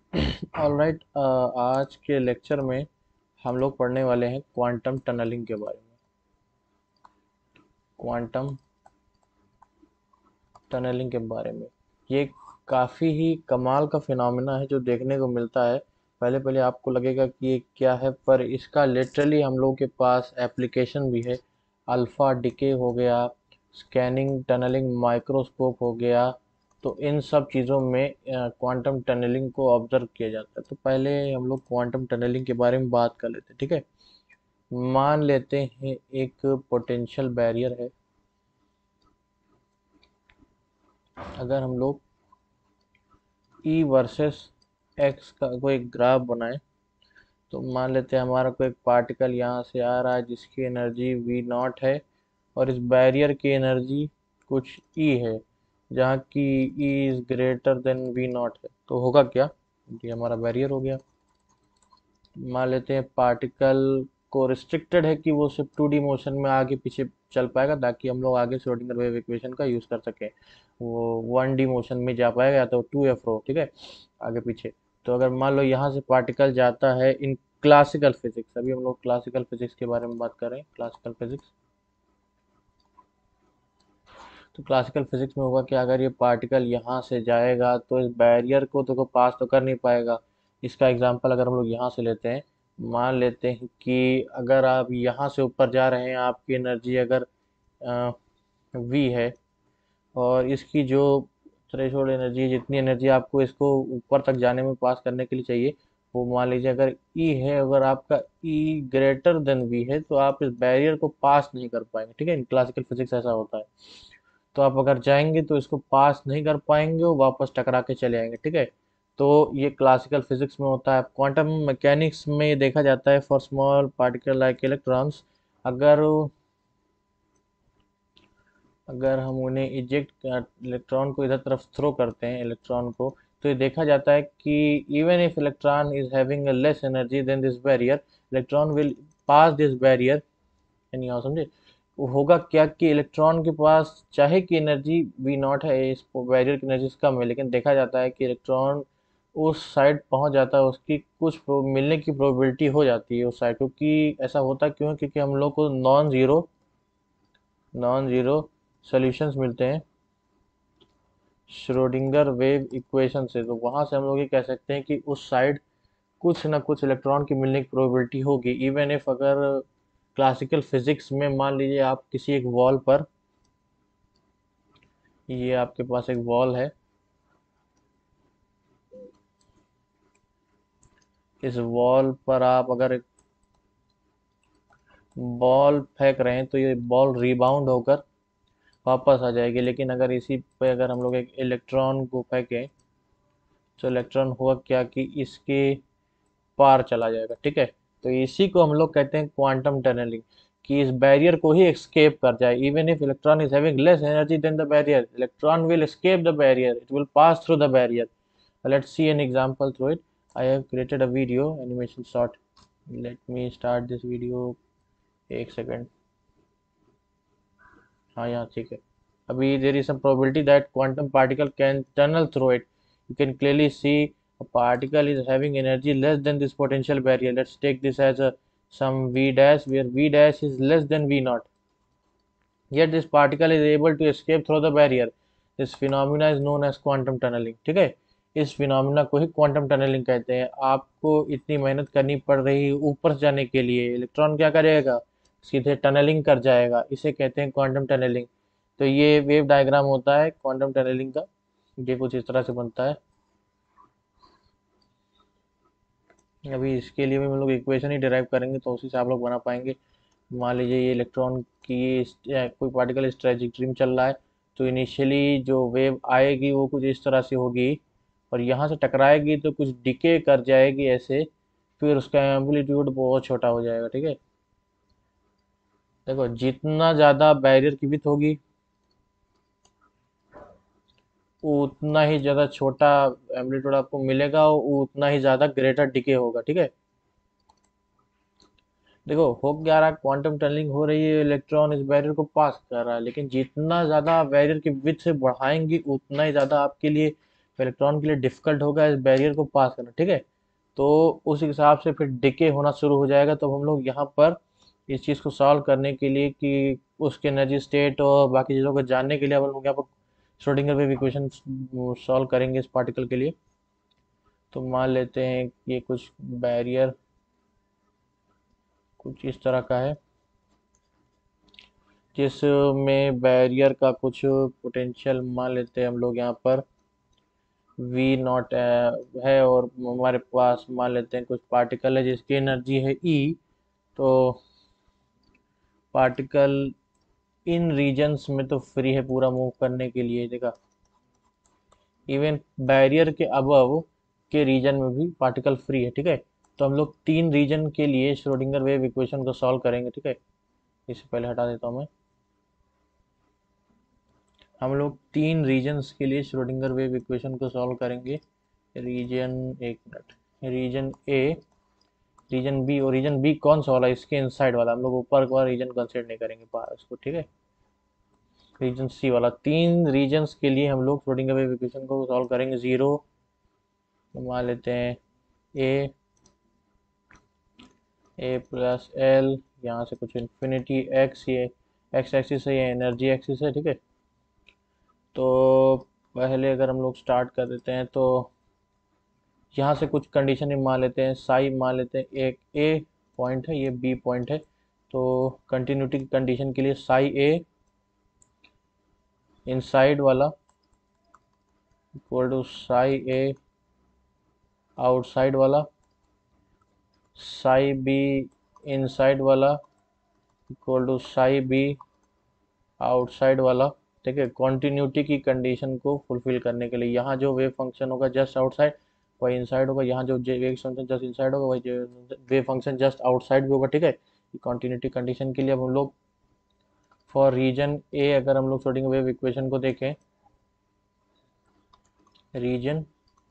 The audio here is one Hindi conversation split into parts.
ऑलराइट, आज के लेक्चर में हम लोग पढ़ने वाले हैं क्वांटम टनलिंग के बारे में। क्वांटम टनलिंग के बारे में ये काफ़ी ही कमाल का फिनोमेना है जो देखने को मिलता है। पहले पहले आपको लगेगा कि ये क्या है, पर इसका लिटरली हम लोगों के पास एप्लीकेशन भी है। अल्फ़ा डिके हो गया, स्कैनिंग टनलिंग माइक्रोस्कोप हो गया। तो इन सब चीज़ों में क्वांटम टनलिंग को ऑब्जर्व किया जाता है। तो पहले हम लोग क्वांटम टनलिंग के बारे में बात कर लेते हैं, ठीक है। मान लेते हैं एक पोटेंशियल बैरियर है। अगर हम लोग ई वर्सेस एक्स का कोई ग्राफ बनाए, तो मान लेते हैं हमारा कोई पार्टिकल यहाँ से आ रहा है जिसकी एनर्जी वी नॉट है, और इस बैरियर की एनर्जी कुछ ई है, जहाँ की E is greater than V naught है। तो होगा क्या, ये हमारा बैरियर हो गया। मान लेते हैं पार्टिकल को रिस्ट्रिक्टेड है कि वो सिर्फ 2D मोशन में आगे पीछे चल पाएगा, ताकि हम लोग आगे श्रोडिंगर वेव इक्वेशन का यूज़ कर सकें। वो 1D मोशन में जा पाएगा या तो 2F रो, ठीक है, आगे पीछे। तो अगर मान लो यहाँ से पार्टिकल जाता है इन क्लासिकल फिजिक्स, अभी हम लोग क्लासिकल फिजिक्स के बारे में बात कर रहे हैं, क्लासिकल फिजिक्स। तो क्लासिकल फिजिक्स में होगा कि अगर ये पार्टिकल यहाँ से जाएगा तो इस बैरियर को पास तो कर नहीं पाएगा। इसका एग्जांपल अगर हम लोग यहाँ से लेते हैं, मान लेते हैं कि अगर आप यहाँ से ऊपर जा रहे हैं, आपकी एनर्जी अगर वी है, और इसकी जो थ्रेशोल्ड एनर्जी है, जितनी एनर्जी आपको इसको ऊपर तक जाने में पास करने के लिए चाहिए, वो मान लीजिए अगर ई है, अगर आपका ई ग्रेटर देन वी है, तो आप इस बैरियर को पास नहीं कर पाएंगे, ठीक है। इन क्लासिकल फिजिक्स ऐसा होता है। तो आप अगर जाएंगे तो इसको पास नहीं कर पाएंगे, वो वापस टकरा के चले आएंगे, ठीक है। तो ये क्लासिकल फिजिक्स में होता है। क्वांटम मैकेनिक्स में ये देखा जाता है for small particle like electrons. अगर अगर हम उन्हें इजेक्ट इलेक्ट्रॉन को इधर तरफ थ्रो करते हैं, इलेक्ट्रॉन को, तो ये देखा जाता है कि even if electron is having a less energy than this barrier, electron will pass this barrier. यानी आप समझे, वो होगा क्या कि इलेक्ट्रॉन के पास चाहे कि एनर्जी वी नॉट है, इस बैरियर की एनर्जी कम है, लेकिन देखा जाता है कि इलेक्ट्रॉन उस साइड पहुंच जाता है, उसकी कुछ मिलने की प्रोबेबिलिटी हो जाती है उस साइड। क्योंकि ऐसा होता क्यों है? क्योंकि हम लोग को नॉन जीरो सॉल्यूशंस मिलते हैं श्रोडिंगर वेव इक्वेशन से। तो वहां से हम लोग ये कह सकते हैं कि उस साइड कुछ ना कुछ इलेक्ट्रॉन की मिलने की प्रोबेबिलिटी होगी। इवन इफ अगर क्लासिकल फिजिक्स में मान लीजिए आप किसी एक वॉल पर, ये आपके पास एक वॉल है, इस वॉल पर आप अगर एक बॉल फेंक रहे हैं, तो ये बॉल रिबाउंड होकर वापस आ जाएगी। लेकिन अगर इसी पे अगर हम लोग एक इलेक्ट्रॉन को फेंकें, तो इलेक्ट्रॉन हुआ क्या कि इसके पार चला जाएगा, ठीक है। तो इसी को हम लोग कहते हैं क्वांटम टनलिंग, कि इस बैरियर को ही एस्केप कर जाए। Even if electron is having less energy than the barrier, electron will escape the barrier, it will pass through the barrier. Let's see an example through it. I have created a video animation short. Let me start this video. एक सेकेंड। हाँ, यहाँ ठीक है। अभी there is some probability that quantum particle can tunnel through it. You can clearly see a particle is having energy less than this potential barrier. Let's take this as a some v dash, where v dash is less than v naught. Yet this particle is able to escape through the barrier. This phenomena is known as quantum tunneling, ठीक है। इस फिनोमिना को ही क्वांटम टनलिंग कहते हैं। आपको इतनी मेहनत करनी पड़ रही है ऊपर जाने के लिए, इलेक्ट्रॉन क्या करेगा, सीधे टनलिंग कर जाएगा, इसे कहते हैं क्वांटम टनलिंग। तो ये वेव डायग्राम होता है क्वांटम टनलिंग का, ये कुछ इस तरह से बनता है। अभी इसके लिए भी हम लोग इक्वेशन ही डिराइव करेंगे, तो उसी से आप लोग बना पाएंगे। मान लीजिए ये इलेक्ट्रॉन की कोई पार्टिकल इस ट्रैजेक्टरी में चल रहा है, तो इनिशियली जो वेव आएगी वो कुछ इस तरह से होगी, और यहाँ से टकराएगी तो कुछ डिके कर जाएगी ऐसे, फिर उसका एम्पलीट्यूड बहुत छोटा हो जाएगा, ठीक है। देखो, जितना ज़्यादा बैरियर की विड्थ होगी, उतना ही ज़्यादा छोटा एम्पलीट्यूड आपको मिलेगा, उतना ही ज़्यादा ग्रेटर डिके होगा, ठीक है। देखो, हो क्या रहा है, क्वांटम टनलिंग हो रही है, इलेक्ट्रॉन इस बैरियर को पास कर रहा है, लेकिन जितना ज्यादा बैरियर की विड्थ से बढ़ाएंगे, उतना ही ज्यादा आपके लिए इलेक्ट्रॉन के लिए डिफिकल्ट होगा इस बैरियर को पास करना, ठीक है। तो उस हिसाब से फिर डिके होना शुरू हो जाएगा। तो हम लोग यहाँ पर इस चीज़ को सॉल्व करने के लिए कि उसके एनर्जी स्टेट और बाकी चीज़ों को जानने के लिए हम लोग यहाँ पर श्रोडिंगर वेव इक्वेशन सॉल्व करेंगे इस पार्टिकल के लिए। तो मान लेते हैं कि ये कुछ बैरियर कुछ इस तरह का है, जिसमें बैरियर का कुछ पोटेंशियल मान लेते हैं हम लोग यहाँ पर वी नॉट है, और हमारे पास मान लेते हैं कुछ पार्टिकल है जिसकी एनर्जी है ई। तो पार्टिकल इन रीजन्स में तो फ्री है पूरा मूव करने के लिए, देखा। इवन बैरियर के अबव के रीजन में भी पार्टिकल फ्री है, ठीक है। तो हम लोग 3 रीजन के लिए श्रोडिंगर वेव इक्वेशन को सॉल्व करेंगे, ठीक है। इससे पहले हटा देता हूँ मैं। हम लोग 3 रीजन्स के लिए श्रोडिंगर वेव इक्वेशन को सॉल्व करेंगे। रीजन, एक minute, region A, region B, और रीजन बी कौन सा वाला, इसके इनसाइड वाला। हम लोग ऊपर का रीजन कंसिडर नहीं करेंगे बाहर उसको, ठीक है। रीजन सी वाला, 3 रीजन्स के लिए हम लोग श्रोडिंगर वेव इक्वेशन को सॉल्व करेंगे। 0 मान लेते हैं, ए, ए प्लस एल, यहाँ से कुछ इन्फिनिटी एक्स, ये एक्स एक्सिस है, ये एनर्जी एक्सिस है, ठीक है। तो पहले अगर हम लोग स्टार्ट कर देते हैं तो यहाँ से कुछ कंडीशन मान लेते हैं, साई मान लेते हैं, एक ए पॉइंट है, ये बी पॉइंट है। तो कंटिन्यूटी की कंडीशन के लिए साई ए इनसाइड वाला equal to psi A outside वाला, साई बी इनसाइड वाला equal to psi B outside वाला, ठीक है। कॉन्टिन्यूटी की कंडीशन को फुलफिल करने के लिए यहाँ जो वेव फंक्शन होगा जस्ट आउटसाइड वही इनसाइड होगा, यहाँ जो वेव फंक्शन जस्ट इनसाइड होगा वही वेव फंक्शन जस्ट आउटसाइड भी होगा, ठीक है। कॉन्टिन्यूटी कंडीशन के लिए अब हम लोग फॉर रीजन ए, अगर हम लोग श्रोडिंगर वेव इक्वेशन को देखें, रीजन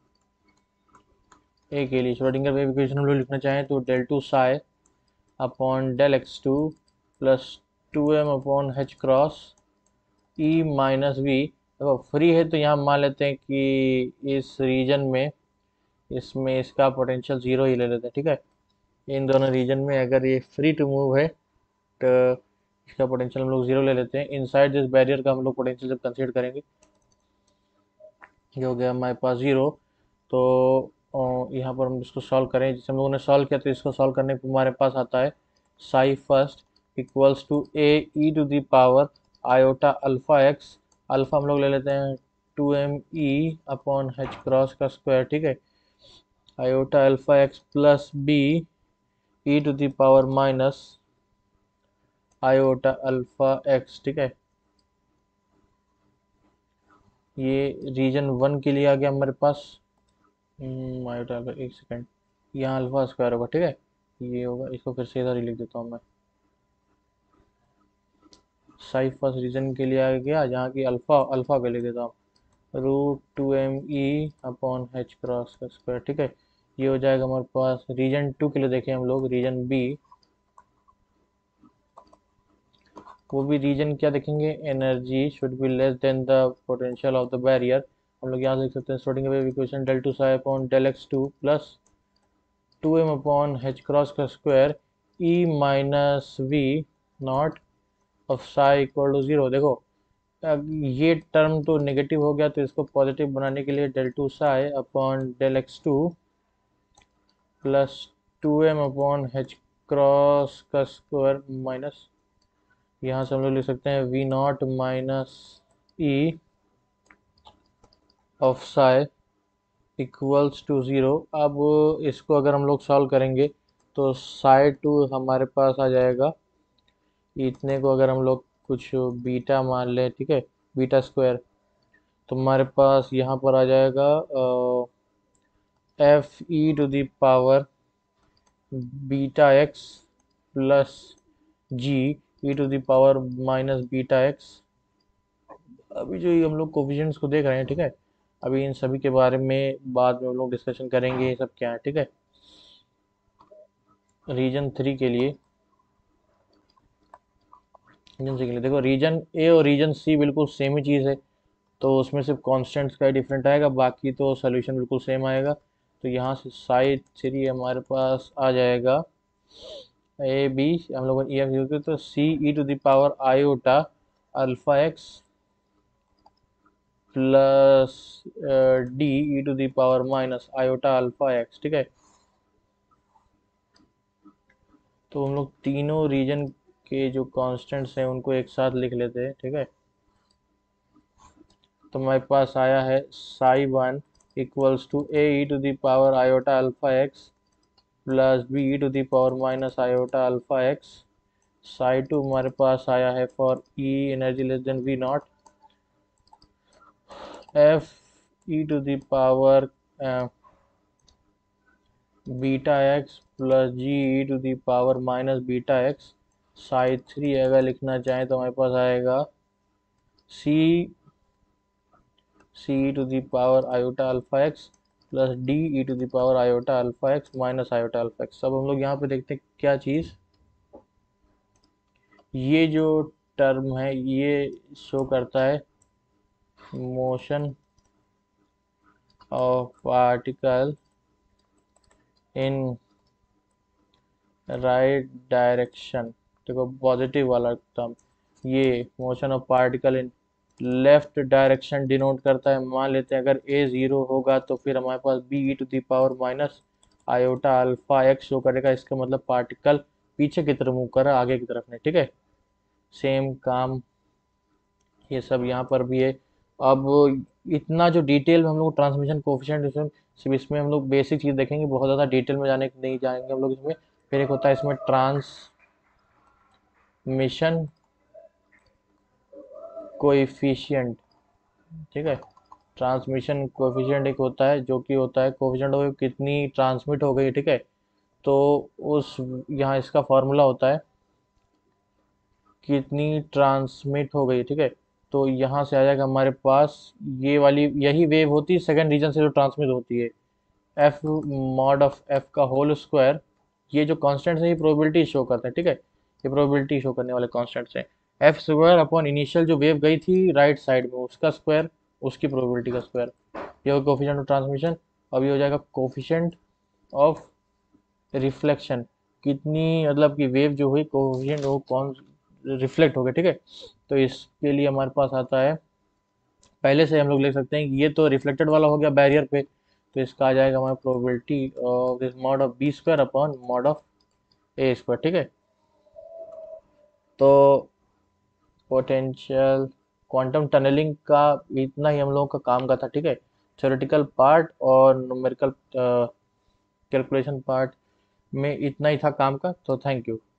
ए के लिए श्रोडिंगर वेव इक्वेशन हम लोग लिखना चाहें तो del two psi upon del X two plus 2m upon H cross E minus V. देखो फ्री है तो यहाँ मान लेते हैं कि इस रीजन में इसमें इसका पोटेंशियल 0 ही ले लेते हैं, ठीक है। इन दोनों रीजन में अगर ये फ्री टू मूव है तो इसका पोटेंशियल हम लोग 0 ले लेते हैं। इनसाइड दिस बैरियर का हम लोग पोटेंशियल जब कंसीडर करेंगे, ये हो गया हमारे पास 0। तो यहाँ पर हम इसको सॉल्व करें, जिसे हम लोगों ने सॉल्व किया, तो इसको सॉल्व करने पर हमारे पास आता है psi first equals to A E to the power iota alpha X. Alpha हम लोग ले लेते हैं 2m e upon H cross का स्क्वायर, ठीक है। Iota alpha X plus B E to the power minus iota alpha X, ठीक है। ये रीजन 1 के लिए आ गया हमारे पास। आयोटा अल्फा, एक सेकेंड, यहाँ अल्फा स्क्वायर होगा, ठीक है। ये होगा, इसको फिर से इधर ही लिख देता हूँ मैं। साई फर्स्ट रीजन के लिए आ गया, जहाँ की अल्फा अल्फा पे लिख देता हूँ √2m e upon H cross का स्क्वायर, ठीक है। ये हो जाएगा हमारे पास। रीजन 2 के लिए देखें हम लोग, रीजन बी, वो भी रीजन क्या देखेंगे, energy should be less than the potential of the barrier. हम लोग यहाँ लिख सकते हैं Schrodinger wave equation del two psi upon del X two plus 2m upon H cross का square E minus V naught of psi equal to 0। देखो अब ये टर्म तो नेगेटिव हो गया, तो इसको पॉजिटिव बनाने के लिए del two psi upon del X two plus 2m upon H cross का स्क्वायर माइनस, यहाँ से हम लोग लिख सकते हैं V naught minus E of psi equals to 0। अब इसको अगर हम लोग सॉल्व करेंगे तो साई टू हमारे पास आ जाएगा, इतने को अगर हम लोग कुछ बीटा मान लें, ठीक है, बीटा स्क्वायर, तो हमारे पास यहाँ पर आ जाएगा F E to the power beta X plus G E to the power minus beta X. अभी जो ये हम लोग कोफिशिएंट्स को देख रहे हैं, ठीक है, अभी इन सभी के बारे में बाद में हम लोग डिस्कशन करेंगे, ये सब क्या है, ठीक है। रीजन 3 के लिए, रीजन सी के लिए देखो, रीजन ए और रीजन सी बिल्कुल सेम ही चीज़ है। तो उसमें सिर्फ कॉन्स्टेंट्स का ही डिफरेंट आएगा, बाकी तो सोल्यूशन बिल्कुल सेम आएगा। तो यहाँ से साइड 3 हमारे पास आ जाएगा ए बी, हम लोगों ने ई एफ यूज किया तो C E to the power iota alpha X plus D E to the power minus iota alpha X, ठीक है। तो हम लोग तीनों रीजन के जो कांस्टेंट्स हैं उनको एक साथ लिख लेते हैं, ठीक है। तो हमारे पास आया है psi one equals to A E to the power iota alpha X plus B E to the power minus iota alpha X. Psi two हमारे पास आया है for E energy less than V naught F E to the power beta X plus G E to the power minus beta X. Psi three अगर लिखना चाहें तो हमारे पास आएगा C C E to the power iota alpha X plus D E to the power iota alpha X minus iota alpha X. अब हम लोग यहाँ पे देखते हैं क्या चीज़, ये जो टर्म है ये शो करता है motion of particle in right direction. देखो पॉजिटिव वाला टर्म, ये motion of particle in left direction denote करता है। मान लेते हैं अगर ए ज़ीरो होगा तो फिर हमारे पास B E to the power minus iota alpha X show करेगा, इसका मतलब पार्टिकल पीछे की तरफ मूव कर रहा है, आगे की तरफ नहीं, ठीक है। सेम काम ये सब यहाँ पर भी है। अब इतना जो डिटेल में हम लोग ट्रांसमिशन कोफिशिएंट सिर्फ इसमें हम लोग बेसिक चीज़ देखेंगे, बहुत ज़्यादा डिटेल में जाने नहीं जाएंगे हम लोग इसमें। फिर एक होता है इसमें ट्रांसमिशन कोएफिशिएंट, ठीक है। ट्रांसमिशन कोएफिशिएंट एक होता है जो कि होता है कोएफिशिएंट ऑफ कितनी ट्रांसमिट हो गई, ठीक है। तो उस यहाँ इसका फॉर्मूला होता है कितनी ट्रांसमिट हो गई, ठीक है। तो यहाँ से आ जाएगा हमारे पास ये वाली यही वेव होती है सेकंड रीजन से जो ट्रांसमिट होती है, एफ मॉड ऑफ एफ का होल स्क्वायर। ये जो कॉन्स्टेंट्स है ये प्रोबेबिलिटी शो करते हैं, ठीक है। ये प्रोबेबिलिटी शो करने वाले कॉन्स्टेंट्स हैं। एफ स्क्वायर अपॉन इनिशियल जो वेव गई थी राइट साइड में उसका स्क्वायर, उसकी प्रोबेबिलिटी का स्क्वायर, ये हो कोफिशिएंट ऑफ ट्रांसमिशन। अब ये हो जाएगा कोफिशिएंट ऑफ रिफ्लेक्शन, कितनी मतलब कि वेव जो हुई कोफिशिएंट वो कौन रिफ्लेक्ट हो गया, ठीक है। तो इसके लिए हमारे पास आता है, पहले से हम लोग लिख सकते हैं कि ये तो रिफ्लेक्टेड वाला हो गया बैरियर पे, तो इसका आ जाएगा हमारा probability of this mod of B square upon mod of A square, ठीक है। तो पोटेंशियल क्वांटम टनलिंग का इतना ही हम लोगों का काम का था, ठीक है। थ्योरेटिकल पार्ट और न्यूमेरिकल कैलकुलेशन पार्ट में इतना ही था काम का। तो थैंक यू।